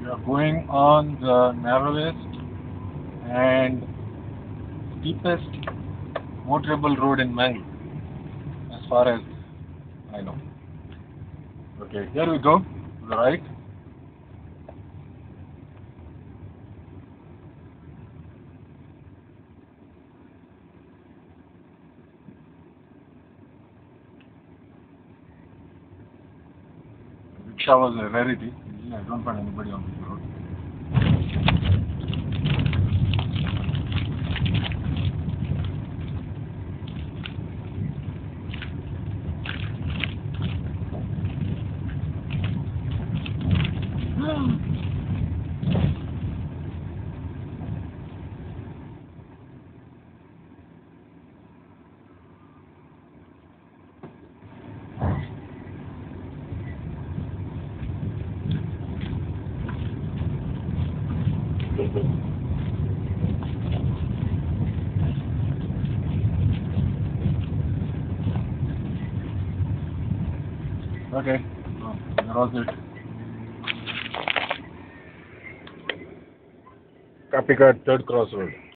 are going on the narrowest and steepest motorable road in Mangalore, as far as I know. Okay, here we go, to the right. Rickshaw was a rarity. Usually I don't find anybody on this road. Okay, so that was it. Kapikad, third crossroad.